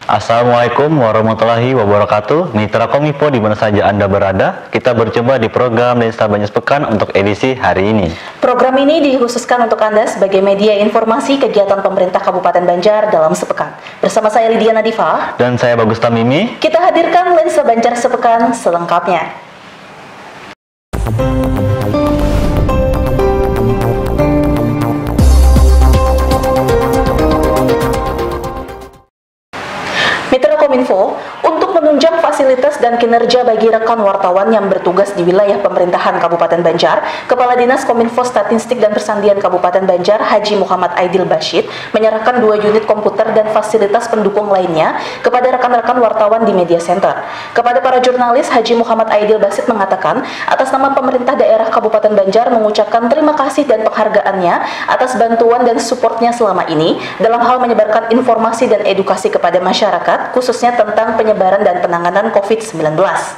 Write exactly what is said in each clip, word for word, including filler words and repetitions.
Assalamualaikum warahmatullahi wabarakatuh. Mitra Kominfo di mana saja Anda berada, kita berjumpa di program Lensa Banjar Sepekan untuk edisi hari ini. Program ini dikhususkan untuk Anda sebagai media informasi kegiatan pemerintah Kabupaten Banjar dalam sepekan. Bersama saya Lydia Nadifa dan saya Bagus Tamimi, kita hadirkan Lensa Banjar Sepekan selengkapnya. Mitra Kominfo, untuk menunjang fasilitas dan kinerja bagi rekan wartawan yang bertugas di wilayah pemerintahan Kabupaten Banjar, Kepala Dinas Kominfo Statistik dan Persandian Kabupaten Banjar, Haji Muhammad Aidil Bashid, menyerahkan dua unit komputer dan fasilitas pendukung lainnya kepada rekan-rekan wartawan di media center. Kepada para jurnalis, Haji Muhammad Aidil Bashid mengatakan, atas nama pemerintah daerah Kabupaten Banjar mengucapkan terima kasih dan penghargaannya atas bantuan dan supportnya selama ini dalam hal menyebarkan informasi dan edukasi kepada masyarakat, khususnya tentang penyebaran dan penanganan covid sembilan belas.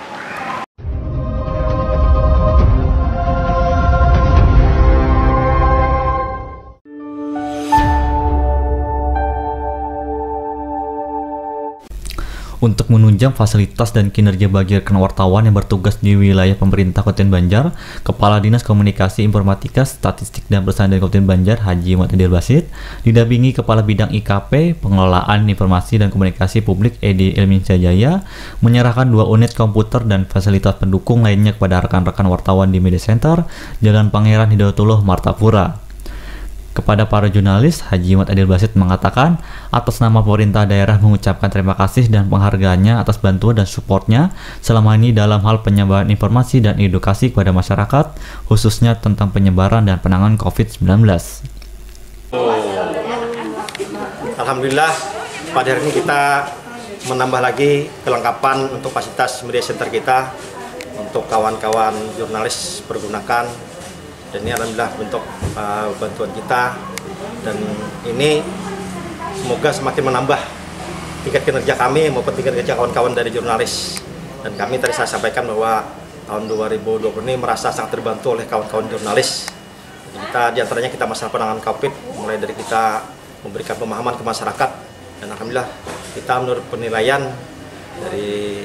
Untuk menunjang fasilitas dan kinerja bagi rekan wartawan yang bertugas di wilayah pemerintah Kabupaten Banjar, Kepala Dinas Komunikasi Informatika, Statistik dan Persandian Kabupaten Banjar, Haji Muhammad Aidil Bashid, didampingi Kepala Bidang I K P, Pengelolaan Informasi dan Komunikasi Publik Edi Ilminsya Jaya, menyerahkan dua unit komputer dan fasilitas pendukung lainnya kepada rekan-rekan wartawan di Media Center, Jalan Pangeran Hidayatullah, Martapura. Kepada para jurnalis, Haji Muhammad Aidil Bashid mengatakan, atas nama pemerintah daerah mengucapkan terima kasih dan penghargaannya atas bantuan dan supportnya selama ini dalam hal penyebaran informasi dan edukasi kepada masyarakat, khususnya tentang penyebaran dan penanganan covid sembilan belas. Alhamdulillah, pada hari ini kita menambah lagi kelengkapan untuk fasilitas media center kita untuk kawan-kawan jurnalis pergunakan. Dan ini alhamdulillah bentuk uh, bantuan kita, dan ini semoga semakin menambah tingkat kinerja kami maupun tingkat kinerja kawan-kawan dari jurnalis. Dan kami tadi saya sampaikan bahwa tahun dua ribu dua puluh ini merasa sangat terbantu oleh kawan-kawan jurnalis. Kita diantaranya kita masalah penanganan COVID, mulai dari kita memberikan pemahaman ke masyarakat, dan alhamdulillah kita menurut penilaian dari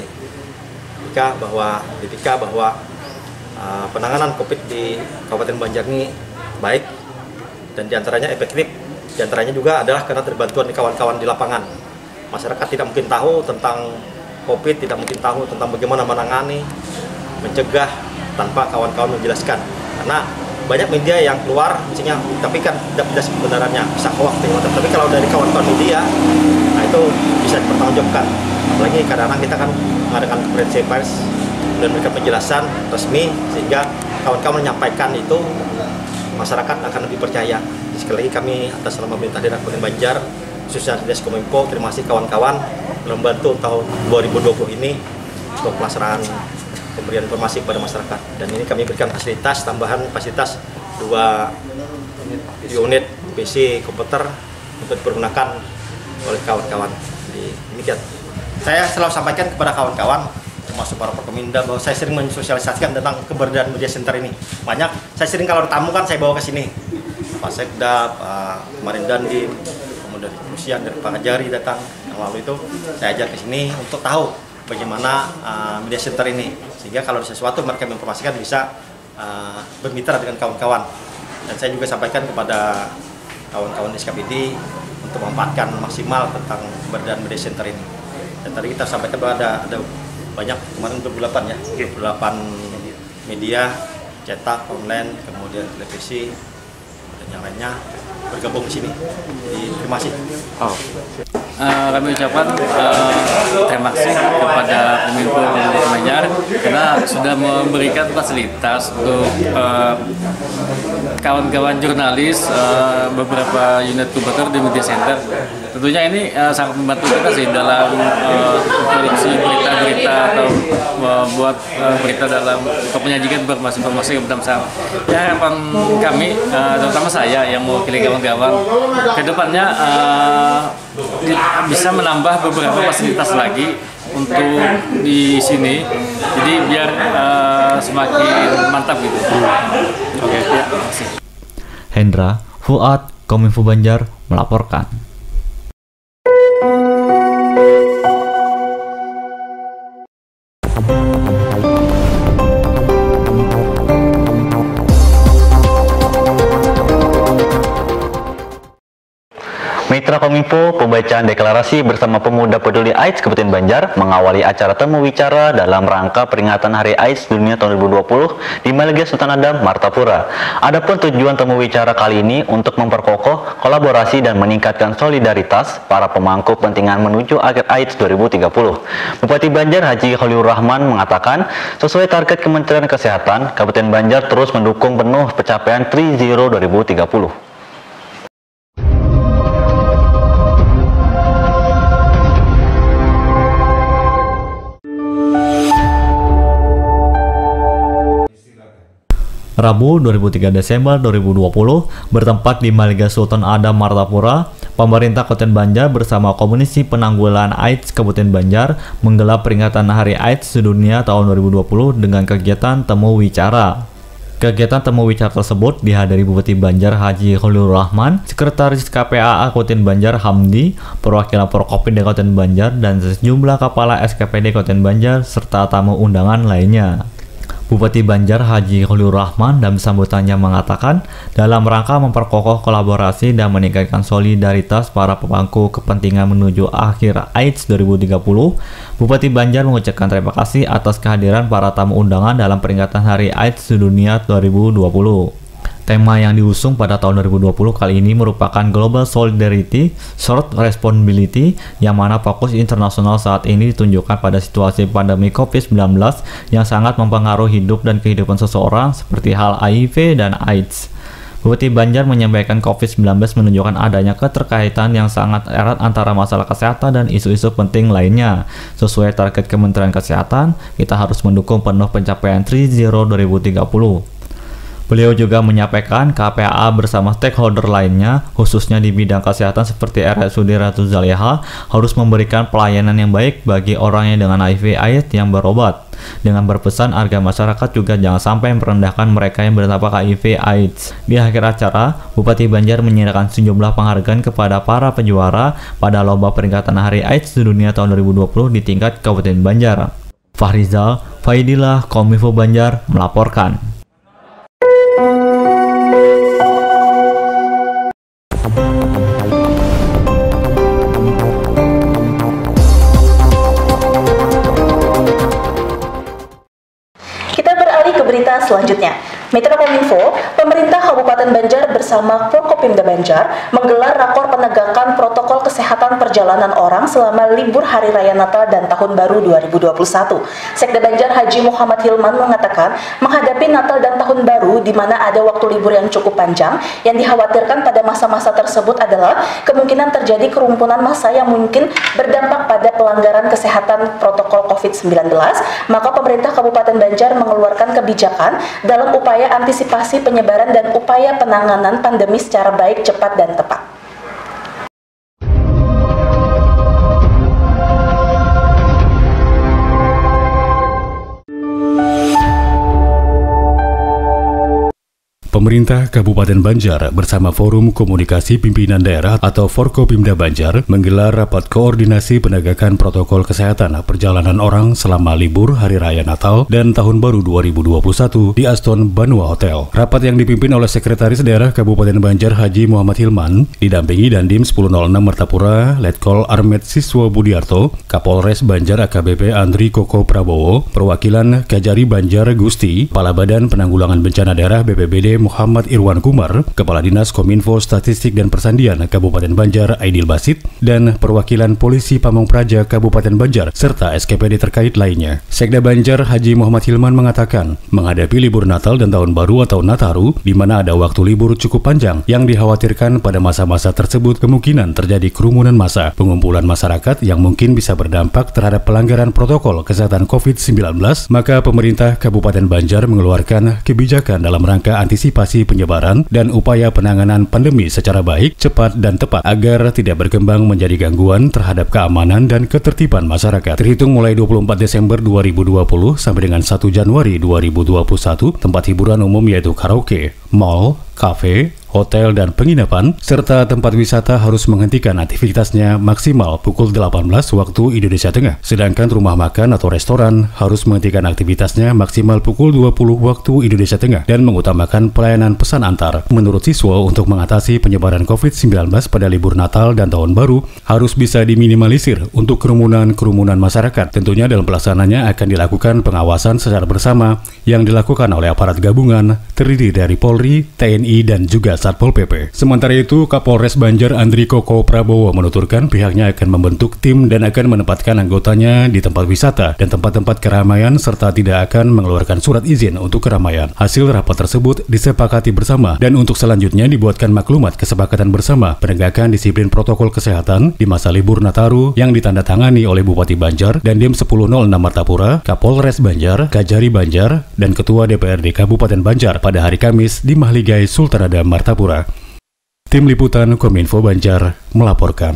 B P K bahwa B P K bahwa Uh, penanganan COVID di Kabupaten Banjar ini baik, dan diantaranya efektif. Diantaranya juga adalah karena terbantuan di kawan-kawan di lapangan. Masyarakat tidak mungkin tahu tentang COVID, tidak mungkin tahu tentang bagaimana menangani, mencegah tanpa kawan-kawan menjelaskan. Karena banyak media yang keluar, misalnya, tapi kan tidak jelas kebenarannya, bisa hoax, tapi kalau dari kawan-kawan media, nah itu bisa dipertanggungjawabkan. Apalagi kadang-kadang kita kan mengadakan konferensi pers dan memberikan penjelasan resmi, sehingga kawan-kawan menyampaikan itu, masyarakat akan lebih percaya. Sekali lagi kami atas nama pemerintah daerah Kabupaten Banjar, khususnya Dinas Kominfo, terima kasih kawan-kawan membantu tahun dua ribu dua puluh ini untuk pelaksanaan pemberian informasi kepada masyarakat. Dan ini kami berikan fasilitas tambahan, fasilitas dua unit P C komputer untuk dipergunakan oleh kawan-kawan. Jadi demikian. Saya selalu sampaikan kepada kawan-kawan, termasuk para Perkominda, bahwa saya sering mensosialisasikan tentang keberadaan media center ini. Banyak, saya sering kalau tamu kan saya bawa ke sini. Pak Sekda, Pak kemarin Dandim, kemudian dari Rusia, dari Pak Jari datang yang lalu itu, saya ajak ke sini untuk tahu bagaimana uh, media center ini. Sehingga kalau ada sesuatu mereka menginformasikan bisa uh, bermitra dengan kawan-kawan. Dan saya juga sampaikan kepada kawan-kawan di S K P D untuk memanfaatkan maksimal tentang keberadaan media center ini. Dan tadi kita sampaikan bahwa ada, ada banyak, kemarin berdelapan ya, berdelapan media, cetak, online, kemudian televisi, dan yang lainnya bergabung di sini. Jadi, terima kasih. Oh. Uh, kami ucapkan uh, terima kasih kepada Kominfo Banjar karena sudah memberikan fasilitas untuk kawan-kawan uh, jurnalis uh, beberapa unit komputer di media center. Tentunya ini uh, sangat membantu kita sih dalam uh, produksi berita-berita atau uh, buat uh, berita dalam untuk menyajikan informasi-informasi kepada masyarakat. Ya, harapan kami, uh, terutama saya yang mewakili kawan-kawan, ke depannya uh, bisa menambah beberapa fasilitas lagi untuk di sini, jadi biar uh, semakin mantap gitu. Oke, ya, terima kasih. Hendra Fuad, Kominfo Banjar melaporkan. Mitra Kominfo, pembacaan deklarasi bersama Pemuda Peduli AIDS Kabupaten Banjar mengawali acara temu wicara dalam rangka peringatan Hari AIDS Dunia tahun dua ribu dua puluh di Maliga Sultan Adam, Martapura. Adapun tujuan temu wicara kali ini untuk memperkokoh kolaborasi dan meningkatkan solidaritas para pemangku kepentingan menuju akhir AIDS dua ribu tiga puluh. Bupati Banjar Haji Khalilur Rahman mengatakan, sesuai target Kementerian Kesehatan, Kabupaten Banjar terus mendukung penuh pencapaian Tri Zero dua ribu tiga puluh. Rabu dua puluh tiga Desember dua ribu dua puluh bertempat di Maliga Sultan Adam, Martapura, pemerintah Kabupaten Banjar bersama Komisi Penanggulangan AIDS Kabupaten Banjar menggelar peringatan Hari AIDS Sedunia tahun dua ribu dua puluh dengan kegiatan temu wicara. Kegiatan temu wicara tersebut dihadiri Bupati Banjar Haji Khalilur Rahman, Sekretaris K P A A Kabupaten Banjar Hamdi, perwakilan Forkopimda Kabupaten Banjar, dan sejumlah kepala S K P D Kabupaten Banjar serta tamu undangan lainnya. Bupati Banjar Haji Khalilur Rahman dalam sambutannya mengatakan, dalam rangka memperkokoh kolaborasi dan meningkatkan solidaritas para pemangku kepentingan menuju akhir AIDS dua ribu tiga puluh, Bupati Banjar mengucapkan terima kasih atas kehadiran para tamu undangan dalam peringatan Hari AIDS Sedunia dua ribu dua puluh. Tema yang diusung pada tahun dua ribu dua puluh kali ini merupakan Global Solidarity Short Responsibility, yang mana fokus internasional saat ini ditunjukkan pada situasi pandemi COVID sembilan belas yang sangat mempengaruhi hidup dan kehidupan seseorang seperti hal H I V dan AIDS. Bupati Banjar menyampaikan COVID sembilan belas menunjukkan adanya keterkaitan yang sangat erat antara masalah kesehatan dan isu-isu penting lainnya. Sesuai target Kementerian Kesehatan, kita harus mendukung penuh pencapaian Tri Zero dua ribu tiga puluh. Beliau juga menyampaikan K P A A bersama stakeholder lainnya, khususnya di bidang kesehatan seperti R S U D Ratu Zaliha, harus memberikan pelayanan yang baik bagi orang yang dengan H I V AIDS yang berobat. Dengan berpesan agar masyarakat juga jangan sampai merendahkan mereka yang berdampak H I V AIDS. Di akhir acara, Bupati Banjar menyerahkan sejumlah penghargaan kepada para penjuara pada lomba peringatan Hari AIDS Sedunia tahun dua ribu dua puluh di tingkat Kabupaten Banjar. Fahrizal Faidillah, Kominfo Banjar melaporkan. Berita selanjutnya, Mitra Kominfo, pemerintah Kabupaten Banjar bersama Forkopimda Banjar menggelar rakor penegakan protokol kesehatan perjalanan orang selama libur Hari Raya Natal dan Tahun Baru dua ribu dua puluh satu. Sekda Banjar Haji Muhammad Hilman mengatakan, menghadapi Natal dan Tahun Baru di mana ada waktu libur yang cukup panjang, yang dikhawatirkan pada masa-masa tersebut adalah kemungkinan terjadi kerumunan massa yang mungkin berdampak pada pelanggaran kesehatan protokol COVID sembilan belas, maka pemerintah Kabupaten Banjar mengeluarkan kebijakan dalam upaya antisipasi penyebaran dan upaya penanganan pandemi secara baik, cepat, dan tepat. Pemerintah Kabupaten Banjar bersama Forum Komunikasi Pimpinan Daerah atau Forkopimda Banjar menggelar rapat koordinasi penegakan protokol kesehatan perjalanan orang selama libur Hari Raya Natal dan Tahun Baru dua ribu dua puluh satu di Aston Banua Hotel. Rapat yang dipimpin oleh Sekretaris Daerah Kabupaten Banjar Haji Muhammad Hilman didampingi Dandim sepuluh nol enam Martapura Letkol Armet Siswo Budiarto, Kapolres Banjar A K B P Andri Koko Prabowo, perwakilan Kajari Banjar Gusti, Kepala Badan Penanggulangan Bencana Daerah B P B D Muhammad Irwan Kumar, Kepala Dinas Kominfo Statistik dan Persandian Kabupaten Banjar Aidil Basit, dan perwakilan Polisi Pamong Praja Kabupaten Banjar, serta S K P D terkait lainnya. Sekda Banjar Haji Muhammad Hilman mengatakan, menghadapi libur Natal dan Tahun Baru atau Nataru, di mana ada waktu libur cukup panjang, yang dikhawatirkan pada masa-masa tersebut kemungkinan terjadi kerumunan massa, pengumpulan masyarakat yang mungkin bisa berdampak terhadap pelanggaran protokol kesehatan COVID sembilan belas, maka pemerintah Kabupaten Banjar mengeluarkan kebijakan dalam rangka antisipasi antisipasi penyebaran dan upaya penanganan pandemi secara baik, cepat, dan tepat agar tidak berkembang menjadi gangguan terhadap keamanan dan ketertiban masyarakat. Terhitung mulai dua puluh empat Desember dua ribu dua puluh sampai dengan satu Januari dua ribu dua puluh satu, tempat hiburan umum yaitu karaoke, mall, kafe, hotel dan penginapan, serta tempat wisata harus menghentikan aktivitasnya maksimal pukul delapan belas waktu Indonesia Tengah. Sedangkan rumah makan atau restoran harus menghentikan aktivitasnya maksimal pukul dua puluh waktu Indonesia Tengah dan mengutamakan pelayanan pesan antar. Menurut siswa, untuk mengatasi penyebaran covid sembilan belas pada libur Natal dan Tahun Baru harus bisa diminimalisir untuk kerumunan-kerumunan masyarakat. Tentunya dalam pelaksananya akan dilakukan pengawasan secara bersama yang dilakukan oleh aparat gabungan terdiri dari Polri, T N I, dan juga Satpol P P. Sementara itu, Kapolres Banjar Andri Koko Prabowo menuturkan pihaknya akan membentuk tim dan akan menempatkan anggotanya di tempat wisata dan tempat-tempat keramaian serta tidak akan mengeluarkan surat izin untuk keramaian. Hasil rapat tersebut disepakati bersama dan untuk selanjutnya dibuatkan maklumat kesepakatan bersama penegakan disiplin protokol kesehatan di masa libur Nataru yang ditandatangani oleh Bupati Banjar dan Dim sepuluh nol enam Martapura, Kapolres Banjar, Kajari Banjar, dan Ketua D P R D Kabupaten Banjar pada hari Kamis di Mahligai Sultanada Martapura. Tim Liputan Kominfo Banjar melaporkan.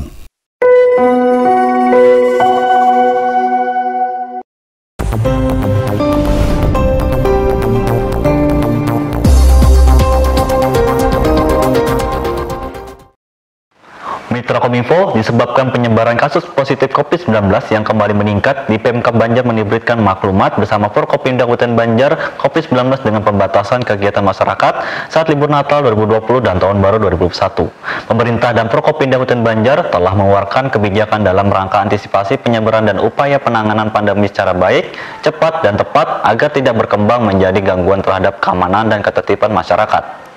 Mitra Kominfo, disebabkan penyebaran kasus positif covid sembilan belas yang kembali meningkat, di Pemkab Banjar menerbitkan maklumat bersama Forkopimda Kabupaten Banjar covid sembilan belas dengan pembatasan kegiatan masyarakat saat libur Natal dua ribu dua puluh dan Tahun Baru dua ribu dua puluh satu. Pemerintah dan Forkopimda Kabupaten Banjar telah mengeluarkan kebijakan dalam rangka antisipasi penyebaran dan upaya penanganan pandemi secara baik, cepat, dan tepat agar tidak berkembang menjadi gangguan terhadap keamanan dan ketertiban masyarakat.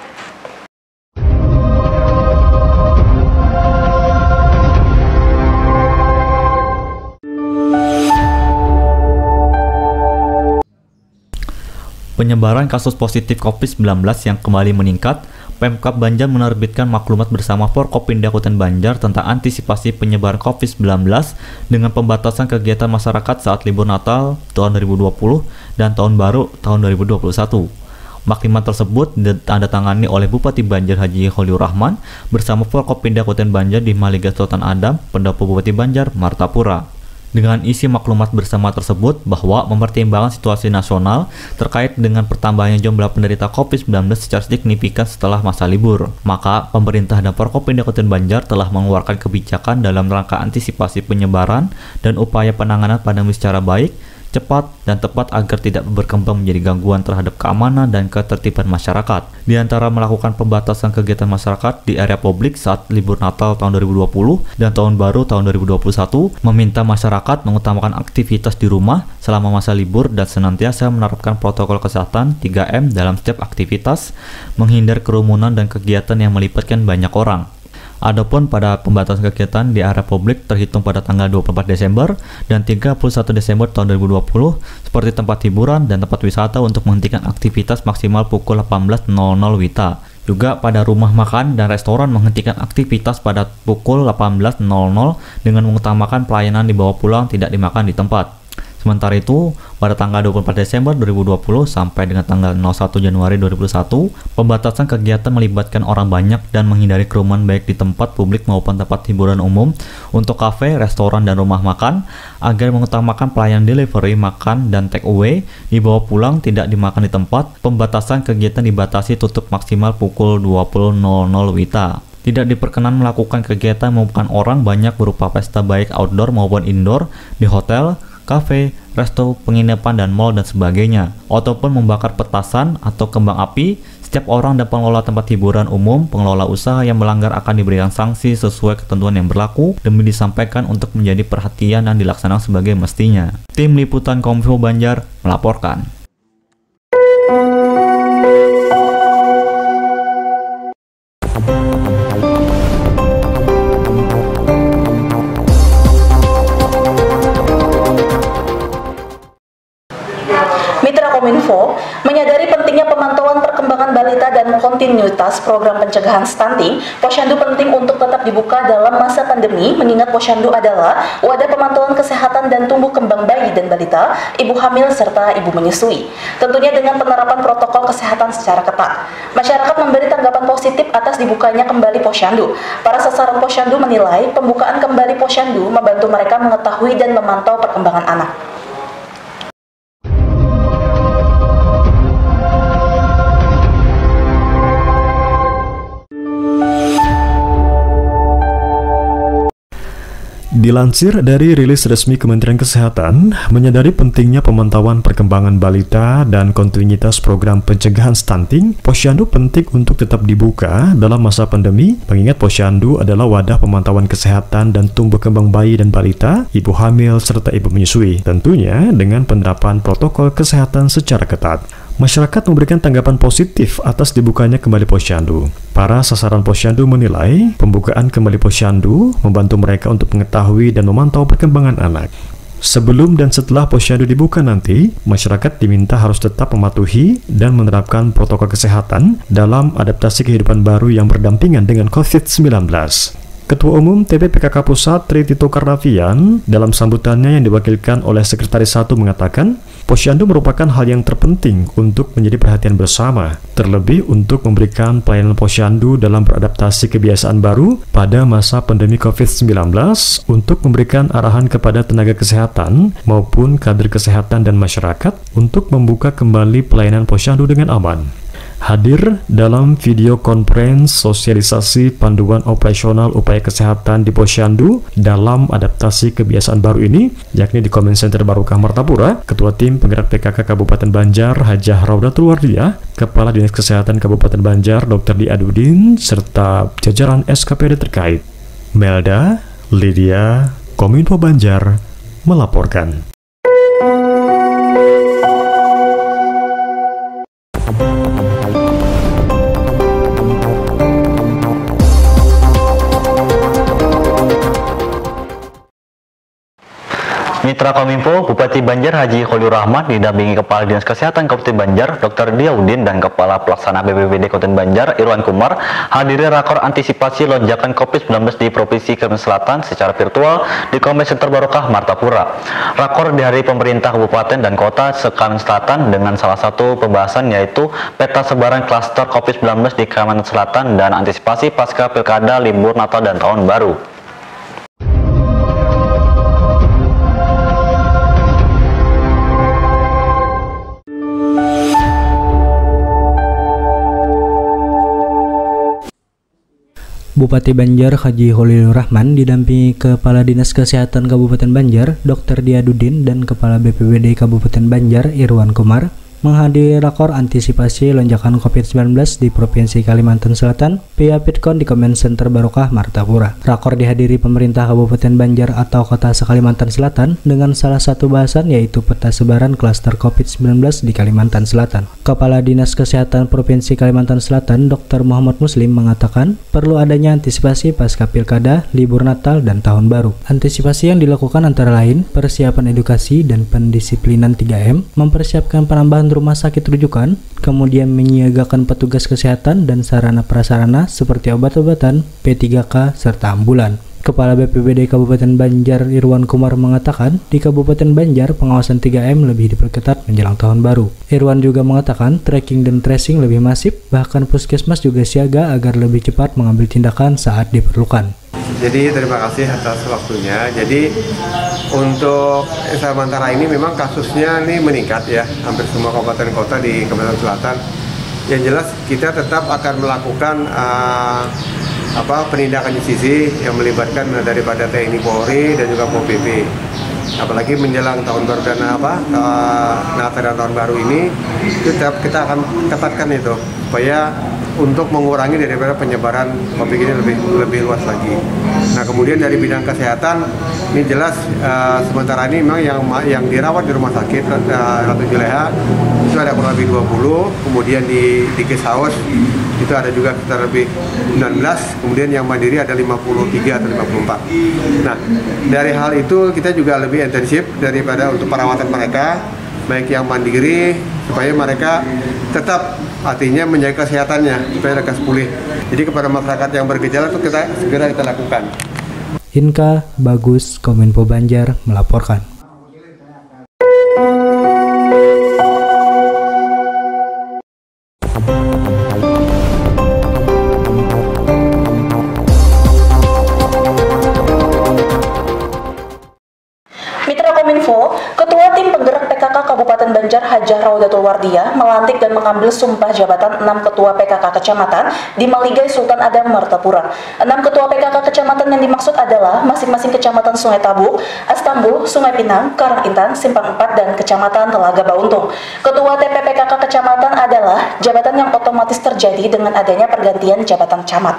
Penyebaran kasus positif covid sembilan belas yang kembali meningkat, Pemkab Banjar menerbitkan maklumat bersama Forkopimda Kabupaten Banjar tentang antisipasi penyebaran covid sembilan belas dengan pembatasan kegiatan masyarakat saat libur Natal tahun dua ribu dua puluh dan Tahun Baru tahun dua ribu dua puluh satu. Maklumat tersebut ditandatangani oleh Bupati Banjar Haji Kholiur Rahman bersama Forkopimda Kabupaten Banjar di Mahligai Sultan Adam, Pendopo Bupati Banjar, Martapura. Dengan isi maklumat bersama tersebut bahwa mempertimbangkan situasi nasional terkait dengan pertambahannya jumlah penderita covid sembilan belas secara signifikan setelah masa libur, maka pemerintah dan Forkopimda Kabupaten Banjar telah mengeluarkan kebijakan dalam rangka antisipasi penyebaran dan upaya penanganan pandemi secara baik, cepat, dan tepat agar tidak berkembang menjadi gangguan terhadap keamanan dan ketertiban masyarakat. Di antara melakukan pembatasan kegiatan masyarakat di area publik saat libur Natal tahun dua ribu dua puluh dan Tahun Baru tahun dua ribu dua puluh satu, meminta masyarakat mengutamakan aktivitas di rumah selama masa libur dan senantiasa menerapkan protokol kesehatan tiga M dalam setiap aktivitas, menghindar kerumunan dan kegiatan yang melibatkan banyak orang. Adapun pada pembatasan kegiatan di area publik terhitung pada tanggal dua puluh empat Desember dan tiga puluh satu Desember tahun dua ribu dua puluh seperti tempat hiburan dan tempat wisata untuk menghentikan aktivitas maksimal pukul delapan belas nol nol W I B. Juga pada rumah makan dan restoran menghentikan aktivitas pada pukul delapan belas nol nol dengan mengutamakan pelayanan dibawa pulang, tidak dimakan di tempat. Sementara itu, pada tanggal dua puluh empat Desember dua ribu dua puluh sampai dengan tanggal satu Januari dua ribu dua puluh satu, pembatasan kegiatan melibatkan orang banyak dan menghindari kerumunan baik di tempat publik maupun tempat hiburan umum untuk kafe, restoran, dan rumah makan agar mengutamakan pelayanan delivery, makan, dan take away, dibawa pulang, tidak dimakan di tempat. Pembatasan kegiatan dibatasi tutup maksimal pukul dua puluh nol nol W I B. Tidak diperkenan melakukan kegiatan mengumpulkan orang banyak berupa pesta baik outdoor maupun indoor di hotel, kafe, resto, penginapan, dan mal dan sebagainya, ataupun membakar petasan atau kembang api. Setiap orang dan pengelola tempat hiburan umum, pengelola usaha yang melanggar akan diberikan sanksi sesuai ketentuan yang berlaku demi disampaikan untuk menjadi perhatian dan dilaksanakan sebagai mestinya. Tim Liputan Kominfo Banjar melaporkan. Mitra Kominfo menyadari pentingnya pemantauan perkembangan balita dan kontinuitas program pencegahan stunting, Posyandu penting untuk tetap dibuka dalam masa pandemi, mengingat Posyandu adalah wadah pemantauan kesehatan dan tumbuh kembang bayi dan balita, ibu hamil, serta ibu menyusui. Tentunya dengan penerapan protokol kesehatan secara ketat. Masyarakat memberi tanggapan positif atas dibukanya kembali Posyandu. Para sasaran Posyandu menilai pembukaan kembali Posyandu membantu mereka mengetahui dan memantau perkembangan anak. Dilansir dari rilis resmi Kementerian Kesehatan, menyadari pentingnya pemantauan perkembangan balita dan kontinuitas program pencegahan stunting, posyandu penting untuk tetap dibuka dalam masa pandemi, mengingat posyandu adalah wadah pemantauan kesehatan dan tumbuh kembang bayi dan balita, ibu hamil, serta ibu menyusui, tentunya dengan penerapan protokol kesehatan secara ketat. Masyarakat memberikan tanggapan positif atas dibukanya kembali posyandu. Para sasaran posyandu menilai pembukaan kembali posyandu membantu mereka untuk mengetahui dan memantau perkembangan anak. Sebelum dan setelah posyandu dibuka nanti, masyarakat diminta harus tetap mematuhi dan menerapkan protokol kesehatan dalam adaptasi kehidupan baru yang berdampingan dengan covid sembilan belas. Ketua Umum T P P K K Pusat Tri Tito Karnavian dalam sambutannya yang diwakilkan oleh Sekretaris satu mengatakan, posyandu merupakan hal yang terpenting untuk menjadi perhatian bersama, terlebih untuk memberikan pelayanan posyandu dalam beradaptasi kebiasaan baru pada masa pandemi covid sembilan belas untuk memberikan arahan kepada tenaga kesehatan maupun kader kesehatan dan masyarakat untuk membuka kembali pelayanan posyandu dengan aman. Hadir dalam video conference sosialisasi panduan operasional upaya kesehatan di posyandu dalam adaptasi kebiasaan baru ini, yakni di Comment Center Barokah Martapura, Ketua Tim Penggerak P K K Kabupaten Banjar Hajah Raudatul Wardiah, Kepala Dinas Kesehatan Kabupaten Banjar Dokter Diadudin, serta jajaran S K P D terkait. Melda, Lydia, Kominfo Banjar melaporkan. Mitra Kominfo, Bupati Banjar Haji Khalil Rahmat didampingi Kepala Dinas Kesehatan Kabupaten Banjar Dokter Diaudin dan Kepala Pelaksana B P B D Kabupaten Banjar Irwan Kumar hadiri rakor antisipasi lonjakan covid sembilan belas di Provinsi Kalimantan Selatan secara virtual di Comment Center Barokah Martapura. Rakor dihadiri pemerintah kabupaten dan kota se-Kalimantan Selatan dengan salah satu pembahasan yaitu peta sebaran klaster covid sembilan belas di Kalimantan Selatan dan antisipasi pasca pilkada, libur Natal dan Tahun Baru. Bupati Banjar Haji Khalil Rahman didampingi Kepala Dinas Kesehatan Kabupaten Banjar Dokter Diadudin dan Kepala B P B D Kabupaten Banjar Irwan Kumar menghadiri rakor antisipasi lonjakan covid sembilan belas di Provinsi Kalimantan Selatan via Pitkon di Comment Center Barokah Martapura. Rakor dihadiri pemerintah Kabupaten Banjar atau Kota se-Kalimantan Selatan dengan salah satu bahasan yaitu peta sebaran klaster covid sembilan belas di Kalimantan Selatan. Kepala Dinas Kesehatan Provinsi Kalimantan Selatan Dokter Muhammad Muslim mengatakan perlu adanya antisipasi pasca pilkada, libur Natal dan Tahun Baru. Antisipasi yang dilakukan antara lain persiapan edukasi dan pendisiplinan tiga M, mempersiapkan penambahan rumah sakit rujukan, kemudian menyiagakan petugas kesehatan dan sarana prasarana seperti obat-obatan, P tiga K, serta ambulan. Kepala B P B D Kabupaten Banjar Irwan Kumar mengatakan di Kabupaten Banjar pengawasan tiga M lebih diperketat menjelang Tahun Baru. Irwan juga mengatakan tracking dan tracing lebih masif, bahkan puskesmas juga siaga agar lebih cepat mengambil tindakan saat diperlukan. Jadi terima kasih atas waktunya. Jadi untuk sementara ini memang kasusnya ini meningkat ya, hampir semua kabupaten kota di Kalimantan Selatan. Yang jelas kita tetap akan melakukan uh, apa penindakan justisi yang melibatkan daripada T N I Polri dan juga Pol P P. Apalagi menjelang tahun baru dan apa uh, Natal dan Tahun Baru ini kita kita akan ketatkan itu supaya untuk mengurangi daripada penyebaran COVID ini lebih lebih luas lagi. Nah kemudian dari bidang kesehatan ini jelas uh, sementara ini memang yang yang dirawat di rumah sakit uh, Ratu Juleha itu ada kurang lebih dua puluh, kemudian di di guest house itu ada juga sekitar lebih sembilan belas, kemudian yang mandiri ada lima puluh tiga atau lima puluh empat. Nah dari hal itu kita juga lebih intensif daripada untuk perawatan mereka, baik yang mandiri supaya mereka tetap artinya menjaga kesehatannya supaya lekas pulih. Jadi kepada masyarakat yang bergejala itu kita segera kita lakukan. Inka Bagus, Kominfo Banjar melaporkan. Mitra Kominfo, Ketua Tim Penggerak P K K Kabupaten Banjar Banjar Hajah Raudatul Wardiyah melantik dan mengambil sumpah jabatan enam ketua P K K kecamatan di Maligai Sultan Adam Martapura. enam ketua P K K kecamatan yang dimaksud adalah masing-masing kecamatan Sungai Tabuk, Astambul, Sungai Pinang, Karangintan, Simpang Empat, dan kecamatan Telaga Bauntung. Ketua T P P K K kecamatan adalah jabatan yang otomatis terjadi dengan adanya pergantian jabatan camat.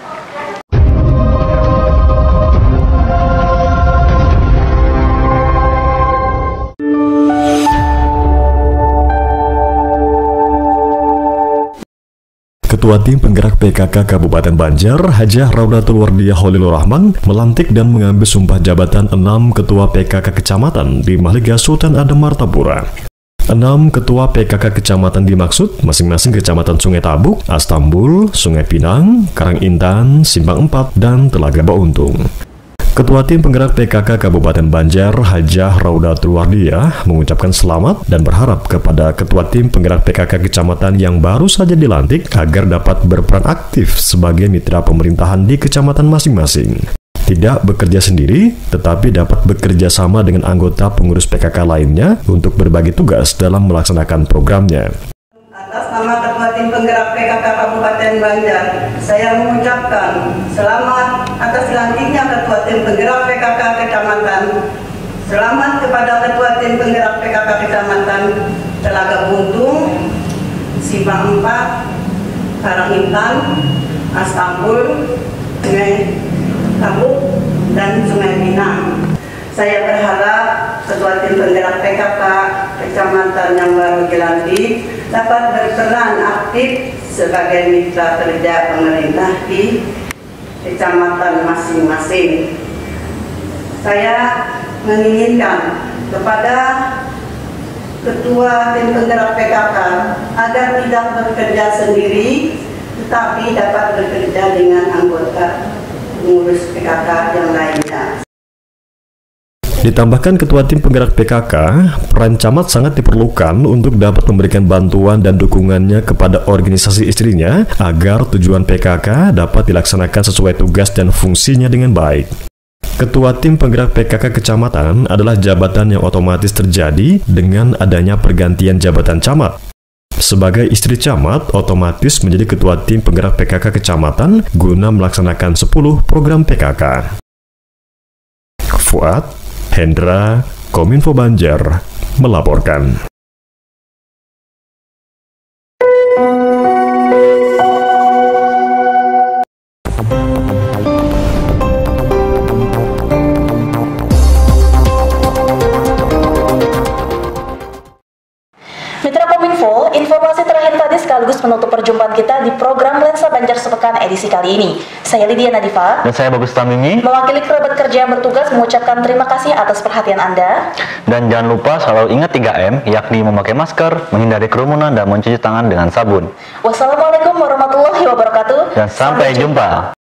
Ketua Tim Penggerak P K K Kabupaten Banjar, Hajah Raudatul Wardiyah Holilur Rahman, melantik dan mengambil sumpah jabatan enam Ketua P K K Kecamatan di Maligai Sultan Adam Martapura. Enam Ketua P K K Kecamatan dimaksud masing-masing Kecamatan Sungai Tabuk, Astambul, Sungai Pinang, Karangintan, Simpang Empat, dan Telaga Bauntung. Ketua Tim Penggerak P K K Kabupaten Banjar, Hajah Raudatul Wardiyah, mengucapkan selamat dan berharap kepada Ketua Tim Penggerak P K K Kecamatan yang baru saja dilantik agar dapat berperan aktif sebagai mitra pemerintahan di kecamatan masing-masing. Tidak bekerja sendiri, tetapi dapat bekerja sama dengan anggota pengurus P K K lainnya untuk berbagi tugas dalam melaksanakan programnya. Atas nama Ketua Tim Penggerak P K K Kabupaten Banjar, saya mengucapkan selamat atas dilantiknya Ketua Tim Penggerak P K K Kecamatan. Selamat kepada Ketua Tim Penggerak P K K Kecamatan Telaga Buntung, Simpang Empat, Karangintan, Astambul, Sungai Tabuk, dan Sungai Pinang. Saya berharap Ketua Tim Penggerak P K K Kecamatan yang baru dilantik dapat berperan aktif sebagai mitra kerja pemerintah di kecamatan masing-masing. Saya menginginkan kepada Ketua Tim Penggerak P K K agar tidak bekerja sendiri, tetapi dapat bekerja dengan anggota pengurus P K K yang lainnya. Ditambahkan Ketua Tim Penggerak P K K, peran camat sangat diperlukan untuk dapat memberikan bantuan dan dukungannya kepada organisasi istrinya agar tujuan P K K dapat dilaksanakan sesuai tugas dan fungsinya dengan baik. Ketua Tim Penggerak P K K Kecamatan adalah jabatan yang otomatis terjadi dengan adanya pergantian jabatan camat. Sebagai istri camat, otomatis menjadi Ketua Tim Penggerak P K K Kecamatan guna melaksanakan sepuluh program P K K. Fuad Hendra, Kominfo Banjar, melaporkan. Mitra Kominfo, informasi terakhir tadi sekaligus menutup perjumpaan kita di program Lensa Banjar Sepekan edisi kali ini. Saya Lydia Nadifa. Dan saya Bagus Tamimi. Mewakili kerabat kerja yang bertugas mengucapkan terima kasih atas perhatian Anda. Dan jangan lupa selalu ingat tiga M, yakni memakai masker, menghindari kerumunan, dan mencuci tangan dengan sabun. Wassalamualaikum warahmatullahi wabarakatuh. Dan sampai, sampai jumpa.